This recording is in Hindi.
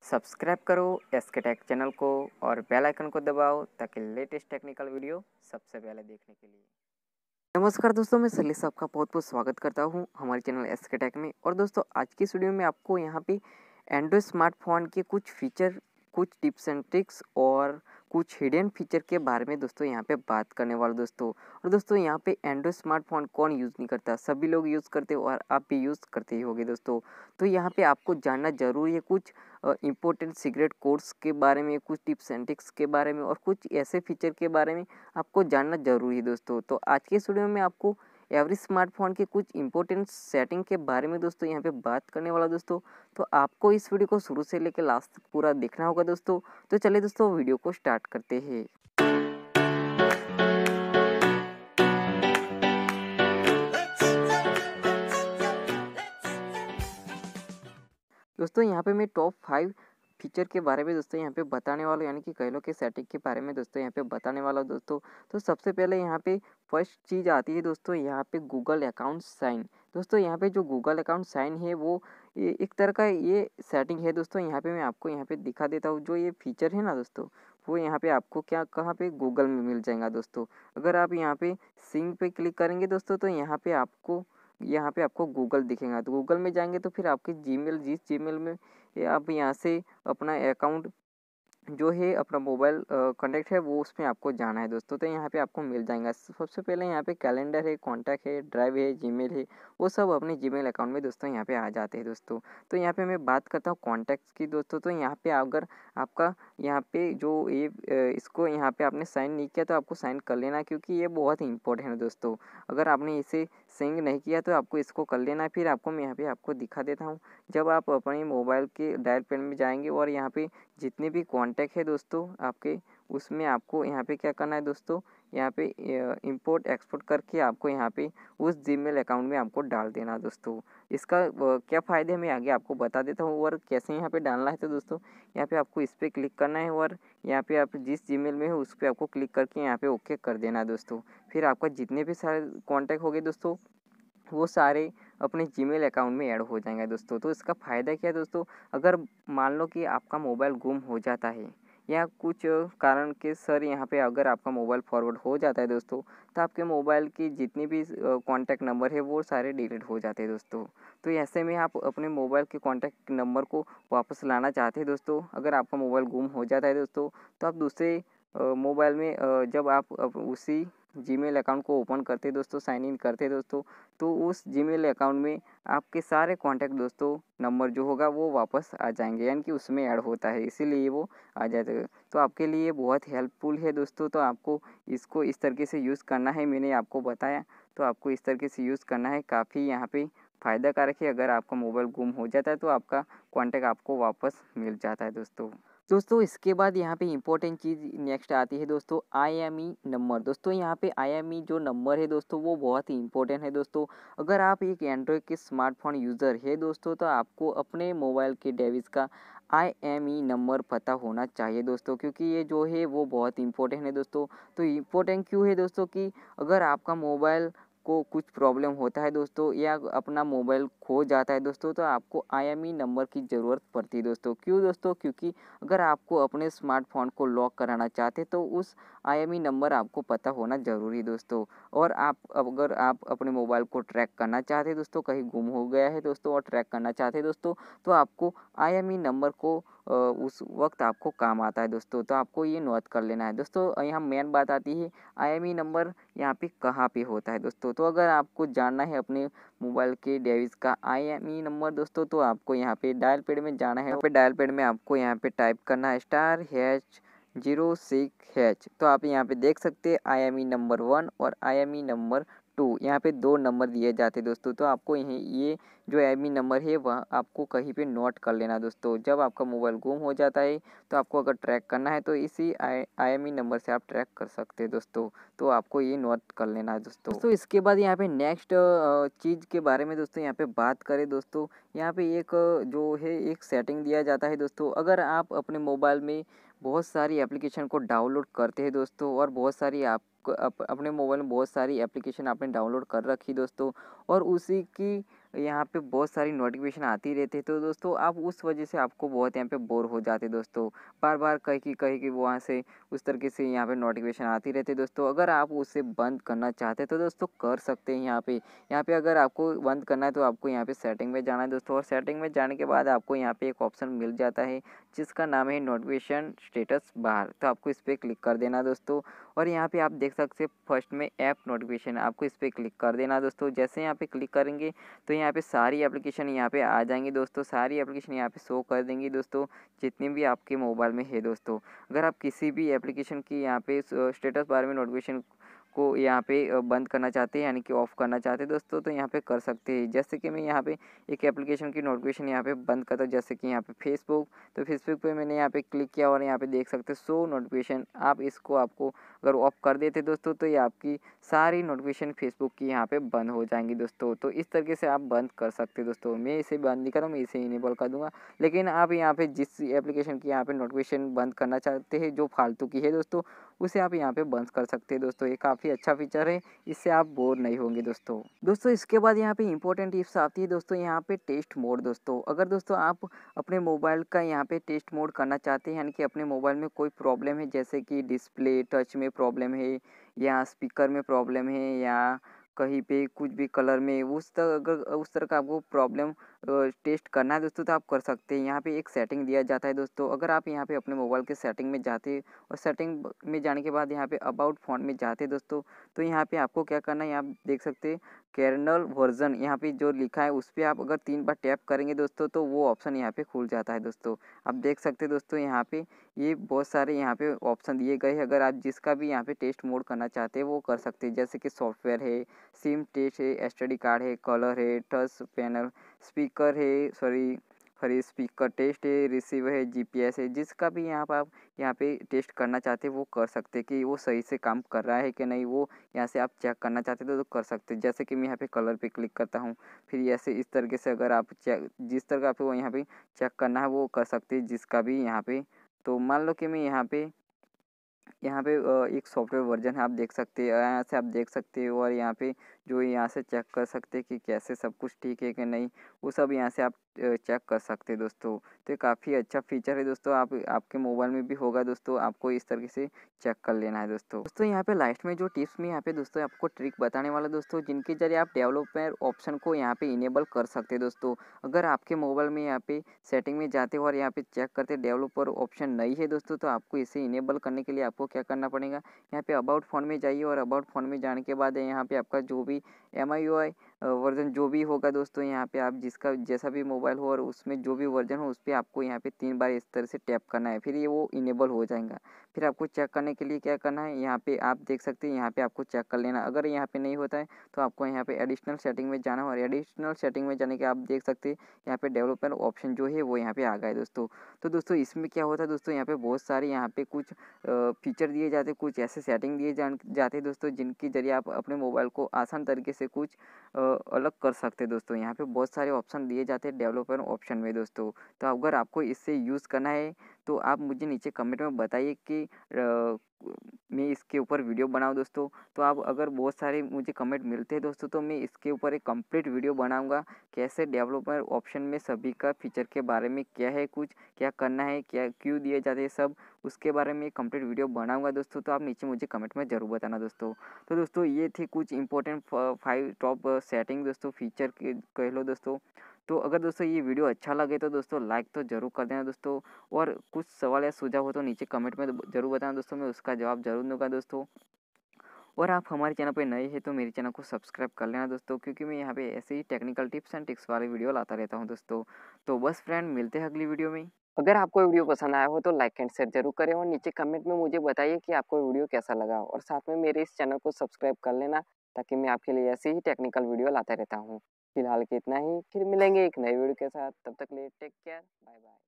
सब्सक्राइब करो एसके टेक चैनल को और बेल आइकन को दबाओ ताकि लेटेस्ट टेक्निकल वीडियो सबसे पहले देखने के लिए। नमस्कार दोस्तों, मैं सलीस आपका बहुत बहुत स्वागत करता हूं हमारे चैनल एसके टेक में। और दोस्तों, आज की इस वीडियो में आपको यहां पे एंड्रॉयड स्मार्टफोन के कुछ फीचर, कुछ टिप्स एंड ट्रिक्स और कुछ हिडन फीचर के बारे में दोस्तों यहाँ पे बात करने वाला दोस्तों। और दोस्तों, यहाँ पे एंड्रॉयड स्मार्टफोन कौन यूज़ नहीं करता, सभी लोग यूज़ करते हो और आप भी यूज़ करते ही होगे दोस्तों। तो यहाँ पे आपको जानना जरूरी है कुछ इम्पोर्टेंट सीक्रेट कोड्स के बारे में, कुछ टिप्स एंड ट्रिक्स के बारे में और कुछ ऐसे फीचर के बारे में आपको जानना जरूरी है दोस्तों। तो आज के इस वीडियो में आपको एवरी स्मार्टफोन के कुछ इंपॉर्टेंट सेटिंग के बारे में दोस्तों यहाँ पे बात करने वाला दोस्तों। तो आपको इस वीडियो को शुरू से लेकर लास्ट तक पूरा देखना होगा दोस्तों। तो चलिए दोस्तों, वीडियो को स्टार्ट करते हैं। दोस्तों, यहाँ पे मैं टॉप 5 फीचर के बारे में दोस्तों यहाँ पे बताने वाला हूँ, यानी कि कह लो कि सेटिंग के बारे में दोस्तों यहाँ पे बताने वाला हूँ दोस्तों। तो सबसे पहले यहाँ पे फर्स्ट चीज़ आती है दोस्तों, यहाँ पे गूगल अकाउंट साइन। दोस्तों, यहाँ पे जो गूगल अकाउंट साइन है वो एक तरह का ये सेटिंग है दोस्तों। यहाँ पे मैं आपको यहाँ पे दिखा देता हूँ। जो ये फीचर है ना दोस्तों, वो यहाँ पे आपको क्या कहाँ पे गूगल में मिल जाएगा दोस्तों। अगर आप यहाँ पे सिंग पे क्लिक करेंगे दोस्तों, तो यहाँ पे आपको गूगल दिखेगा। तो गूगल में जाएंगे तो फिर आपके जीमेल, जिस जीमेल में आप यहाँ से अपना अकाउंट जो है, अपना मोबाइल कॉन्टैक्ट है, वो उसमें आपको जाना है दोस्तों। तो यहाँ पे आपको मिल जाएगा। सबसे पहले यहाँ पे कैलेंडर है, कॉन्टैक्ट है, ड्राइव है, जीमेल है, वो सब अपने जीमेल अकाउंट में दोस्तों यहाँ पे आ जाते हैं दोस्तों। तो यहाँ पे मैं बात करता हूँ कॉन्टैक्ट्स की दोस्तों। तो यहाँ पे अगर आपका यहाँ पे जो ये इसको यहाँ पे आपने साइन नहीं किया तो आपको साइन कर लेना, क्योंकि ये बहुत ही इंपॉर्टेंट है दोस्तों। अगर आपने इसे सिंग नहीं किया तो आपको इसको कर लेना है। फिर आपको मैं यहाँ पे आपको दिखा देता हूँ। जब आप अपने मोबाइल के डायल पैड में जाएंगे और यहाँ पे जितने भी कॉन्टैक्ट है दोस्तों आपके, उसमें आपको यहाँ पे क्या करना है दोस्तों, यहाँ पे इंपोर्ट एक्सपोर्ट करके आपको यहाँ पे उस जीमेल अकाउंट में आपको डाल देना है दोस्तों। इसका क्या फ़ायदे है मैं आगे आपको बता देता हूँ और कैसे यहाँ पे डालना है। तो दोस्तों, यहाँ पे आपको इस पर क्लिक करना है और यहाँ पे आप जिस जीमेल में हो उस पर आपको क्लिक करके यहाँ पे ओके कर देना है दोस्तों। फिर आपका जितने भी सारे कॉन्टैक्ट हो गए दोस्तों, वो सारे अपने जीमेल अकाउंट में ऐड हो जाएंगे दोस्तों। तो इसका फ़ायदा क्या है दोस्तों, अगर मान लो कि आपका मोबाइल गुम हो जाता है या कुछ कारण के सर यहाँ पे अगर आपका मोबाइल फॉरवर्ड हो जाता है दोस्तों, तो आपके मोबाइल की जितनी भी कॉन्टैक्ट नंबर है वो सारे डिलीट हो जाते हैं दोस्तों। तो ऐसे में आप अपने मोबाइल के कॉन्टैक्ट नंबर को वापस लाना चाहते हैं दोस्तों। अगर आपका मोबाइल गुम हो जाता है दोस्तों, तो आप दूसरे मोबाइल में जब आप उसी जीमेल अकाउंट को ओपन करते दोस्तों, साइन इन करते दोस्तों, तो उस जीमेल अकाउंट में आपके सारे कॉन्टैक्ट दोस्तों नंबर जो होगा वो वापस आ जाएंगे, यानी कि उसमें ऐड होता है, इसीलिए वो आ जाता है। तो आपके लिए बहुत हेल्पफुल है दोस्तों। तो आपको इसको इस तरीके से यूज़ करना है, मैंने आपको बताया। तो आपको इस तरीके से यूज़ करना है, काफ़ी यहाँ पे फ़ायदा कारक है। अगर आपका मोबाइल गुम हो जाता है तो आपका कॉन्टैक्ट आपको वापस मिल जाता है दोस्तों। दोस्तों, इसके बाद यहाँ पे इम्पोर्टेंट चीज़ नेक्स्ट आती है दोस्तों, IMEI नंबर। दोस्तों, यहाँ पे IMEI जो नंबर है दोस्तों, वो बहुत ही इम्पोर्टेंट है दोस्तों। अगर आप एक एंड्रॉयड के स्मार्टफोन यूज़र है दोस्तों, तो आपको अपने मोबाइल के डिवाइस का IMEI नंबर पता होना चाहिए दोस्तों, क्योंकि ये जो है वो बहुत इंपॉर्टेंट है दोस्तों। तो इम्पोर्टेंट क्यों है दोस्तों कि अगर आपका मोबाइल को कुछ प्रॉब्लम होता है दोस्तों, या अपना मोबाइल खो जाता है दोस्तों, तो आपको IMEI नंबर की ज़रूरत पड़ती है दोस्तों। क्यों दोस्तों, क्योंकि अगर आपको अपने स्मार्टफोन को लॉक कराना चाहते तो उस IMEI नंबर आपको पता होना ज़रूरी दोस्तों। और अगर आप अपने मोबाइल को ट्रैक करना चाहते हैं दोस्तों, कहीं गुम हो गया है दोस्तों और ट्रैक करना चाहते हैं दोस्तों, तो आपको IMEI नंबर को उस वक्त आपको काम आता है दोस्तों। तो आपको ये नोट कर लेना है दोस्तों। यहाँ मेन बात आती है IMEI नंबर यहाँ पे कहाँ पे होता है दोस्तों। तो अगर आपको जानना है अपने मोबाइल के डिवाइस का IMEI नंबर दोस्तों, तो आपको यहाँ पे डायल पैड में जाना है। यहाँ पे डायल पैड में आपको यहाँ पे टाइप करना है *#06#। तो आप यहाँ पे देख सकते हैं IMEI नंबर 1 और IMEI नंबर 2, यहाँ पे 2 नंबर दिए जाते हैं दोस्तों। तो आपको ये जो IMEI नंबर है वह आपको कहीं पे नोट कर लेना दोस्तों। जब आपका मोबाइल गुम हो जाता है तो आपको अगर ट्रैक करना है तो इसी IMEI नंबर से आप ट्रैक कर सकते हैं दोस्तों। तो आपको ये नोट कर लेना है दोस्तों। इसके बाद यहाँ पे नेक्स्ट चीज़ के बारे में दोस्तों यहाँ पे बात करें दोस्तों, यहाँ पे एक जो है एक सेटिंग दिया जाता है दोस्तों। अगर आप अपने मोबाइल में बहुत सारी एप्लीकेशन को डाउनलोड करते हैं दोस्तों, और बहुत सारी अपने मोबाइल में बहुत सारी एप्लीकेशन आपने डाउनलोड कर रखी दोस्तों, और उसी की यहाँ पे बहुत सारी नोटिफिकेशन आती रहती है, तो दोस्तों आप उस वजह से आपको बहुत यहाँ पे बोर हो जाते दोस्तों। बार-बार कहीं की वहाँ से उस तरीके से यहाँ पे नोटिफिकेशन आती रहती है दोस्तों। अगर आप उसे बंद करना चाहते हैं तो दोस्तों कर सकते हैं यहाँ पे। यहाँ पे अगर आपको बंद करना है तो आपको यहाँ पे सेटिंग में जाना है दोस्तों, और सेटिंग में जाने के बाद आपको यहाँ पे एक ऑप्शन मिल जाता है जिसका नाम है नोटिफिकेशन स्टेटस बार। तो आपको इस पर क्लिक कर देना दोस्तों, और यहाँ पे आप देख सकते हैं फर्स्ट में ऐप नोटिफिकेशन, आपको इस पर क्लिक कर देना दोस्तों। जैसे यहाँ पे क्लिक करेंगे तो यहाँ पे सारी एप्लीकेशन यहाँ पे आ जाएंगी दोस्तों, सारी एप्लीकेशन यहाँ पे शो कर देंगी दोस्तों, जितनी भी आपके मोबाइल में है दोस्तों। अगर आप किसी भी एप्लीकेशन की यहाँ पे स्टेटस बार में नोटिफिकेशन को यहाँ पे बंद करना चाहते हैं यानी कि ऑफ़ करना चाहते हैं दोस्तों, तो यहाँ पे कर सकते हैं। जैसे कि मैं यहाँ पे एक एप्लीकेशन की नोटिफिकेशन यहाँ पे बंद करता हूँ, जैसे कि यहाँ पे फेसबुक। तो फेसबुक पे मैंने यहाँ पे क्लिक किया और यहाँ पे देख सकते हैं शो नोटिफिकेशन। आप इसको आपको अगर ऑफ़ कर देते दोस्तों तो ये आपकी सारी नोटिफिकेशन फेसबुक की यहाँ पे बंद हो जाएंगी दोस्तों। तो इस तरीके से आप बंद कर सकते हैं दोस्तों। मैं इसे बंद नहीं कर रहा हूँ, मैं इसे इनेबल कर दूँगा। लेकिन आप यहाँ पे जिस एप्लीकेशन की यहाँ पे नोटिफिकेशन बंद करना चाहते हैं जो फालतू की है दोस्तों, उसे आप यहाँ पे बंद कर सकते हैं दोस्तों। ये काफ़ी अच्छा फीचर है, इससे आप बोर नहीं होंगे दोस्तों। दोस्तों इसके बाद यहाँ पे इंपॉर्टेंट टिप्स आती है दोस्तों, यहाँ पे टेस्ट मोड दोस्तों। अगर दोस्तों आप अपने मोबाइल का यहाँ पे टेस्ट मोड करना चाहते हैं, यानी कि अपने मोबाइल में कोई प्रॉब्लम है, जैसे कि डिस्प्ले टच में प्रॉब्लम है या स्पीकर में प्रॉब्लम है या कहीं पे कुछ भी कलर में अगर उस तरह का आपको प्रॉब्लम टेस्ट करना है दोस्तों, तो आप कर सकते हैं। यहाँ पे एक सेटिंग दिया जाता है दोस्तों। अगर आप यहाँ पे अपने मोबाइल के सेटिंग में जाते हैं और सेटिंग में जाने के बाद यहाँ पे अबाउट फ़ोन में जाते हैं दोस्तों, तो यहाँ पे आपको क्या करना है, आप देख सकते हैं कर्नल वर्जन यहाँ पे जो लिखा है उस पर आप अगर 3 बार टैप करेंगे दोस्तों, तो वो ऑप्शन यहाँ पे खुल जाता है दोस्तों। आप देख सकते हैं दोस्तों यहाँ पे ये बहुत सारे यहाँ पे ऑप्शन दिए गए हैं। अगर आप जिसका भी यहाँ पे टेस्ट मोड करना चाहते हैं वो कर सकते हैं, जैसे कि सॉफ्टवेयर है, सिम टेस्ट है, एसटीडी कार्ड है, कलर है, टच पैनल, स्पीकर है, सॉरी स्पीकर टेस्ट है, रिसीवर है, जीपीएस है। जिसका भी यहाँ पर आप यहाँ पे टेस्ट करना चाहते हैं वो कर सकते हैं कि वो सही से काम कर रहा है कि नहीं, वो यहाँ से आप चेक करना चाहते हो तो कर सकते हैं। जैसे कि मैं यहाँ पे कलर पे क्लिक करता हूँ, फिर ऐसे इस तरीके से अगर आप चेक जिस तरह का आपको यहाँ पे चेक करना है वो कर सकते हैं, जिसका भी यहाँ पे। तो मान लो कि मैं यहाँ पे एक सॉफ्टवेयर वर्जन है, आप देख सकते हैं, यहाँ से आप देख सकते हो, और यहाँ पे जो यहाँ से चेक कर सकते हैं कि कैसे सब कुछ ठीक है कि नहीं, वो सब यहाँ से आप चेक कर सकते हैं दोस्तों। तो ये काफ़ी अच्छा फीचर है दोस्तों, आपके मोबाइल में भी होगा दोस्तों, आपको इस तरीके से चेक कर लेना है दोस्तों यहाँ पे लास्ट में जो टिप्स में यहाँ पे दोस्तों आपको ट्रिक बताने वाला दोस्तों, जिनके जरिए आप डेवलपर ऑप्शन को यहाँ पे इनेबल कर सकते हैं दोस्तों। अगर आपके मोबाइल में यहाँ पे सेटिंग में जाते हो और यहाँ पे चेक करते डेवलपर ऑप्शन नहीं है दोस्तों, तो आपको इसे इनेबल करने के लिए आपको क्या करना पड़ेगा, यहाँ पे अबाउट फ़ोन में जाइए, और अबाउट फ़ोन में जाने के बाद यहाँ पे आपका जो भी MIUI वर्जन जो भी होगा दोस्तों, यहाँ पे आप जिसका जैसा भी मोबाइल हो और उसमें जो भी वर्जन हो उस पर आपको यहाँ पे 3 बार इस तरह से टैप करना है, फिर ये वो इनेबल हो जाएगा। फिर आपको चेक करने के लिए क्या करना है, यहाँ पे आप देख सकते हैं, यहाँ पे आपको चेक कर लेना। अगर यहाँ पे नहीं होता है तो आपको यहाँ पे एडिशनल सेटिंग में जाना, और एडिशनल सेटिंग में जाने के आप देख सकते हैं यहाँ पे डेवलपर ऑप्शन जो है वो यहाँ पे आ गया है दोस्तों। तो दोस्तों इसमें क्या होता है दोस्तों, यहाँ पे बहुत सारे यहाँ पे कुछ फीचर दिए जाते हैं, कुछ ऐसे सेटिंग दिए जाते हैं दोस्तों, जिनके जरिए आप अपने मोबाइल को आसान तरीके से कुछ अलग कर सकते हैं दोस्तों। यहाँ पे बहुत सारे ऑप्शन दिए जाते हैं डेवलपर ऑप्शन में दोस्तों। तो अगर आपको इससे यूज़ करना है तो आप मुझे नीचे कमेंट में बताइए कि मैं इसके ऊपर वीडियो बनाऊँ दोस्तों। तो आप अगर बहुत सारे मुझे कमेंट मिलते हैं दोस्तों, तो मैं इसके ऊपर एक कंप्लीट वीडियो बनाऊंगा, कैसे डेवलपर ऑप्शन में सभी का फीचर के बारे में क्या है, कुछ क्या करना है, क्या क्यों दिए जाते हैं, सब उसके बारे में कंप्लीट वीडियो बनाऊंगा दोस्तों। तो आप नीचे मुझे कमेंट में ज़रूर बताना दोस्तों। तो दोस्तों ये थी कुछ इंपॉर्टेंट 5 टॉप सेटिंग दोस्तों, फीचर के कह लो दोस्तों। तो अगर दोस्तों ये वीडियो अच्छा लगे तो दोस्तों लाइक तो ज़रूर कर देना दोस्तों, और कुछ सवाल या सुझाव हो तो नीचे कमेंट में ज़रूर बताना दोस्तों, मैं उसका जवाब ज़रूर दूंगा दोस्तों। और आप हमारे चैनल पे नए हैं तो मेरे चैनल को सब्सक्राइब कर लेना दोस्तों, क्योंकि मैं यहाँ पे ऐसे ही टेक्निकल टिप्स एंड ट्रिक्स वाले वीडियो लाता रहता हूँ दोस्तों। तो बस फ्रेंड, मिलते हैं अगली वीडियो में। अगर आपको वीडियो पसंद आया हो तो लाइक एंड शेयर जरूर करें, और नीचे कमेंट में मुझे बताइए कि आपको वीडियो कैसा लगा, और साथ में मेरे इस चैनल को सब्सक्राइब कर लेना, ताकि मैं आपके लिए ऐसे ही टेक्निकल वीडियो लाता रहता हूँ। फिलहाल के इतना ही, फिर मिलेंगे एक नए वीडियो के साथ, तब तक के लिए टेक केयर, बाय बाय।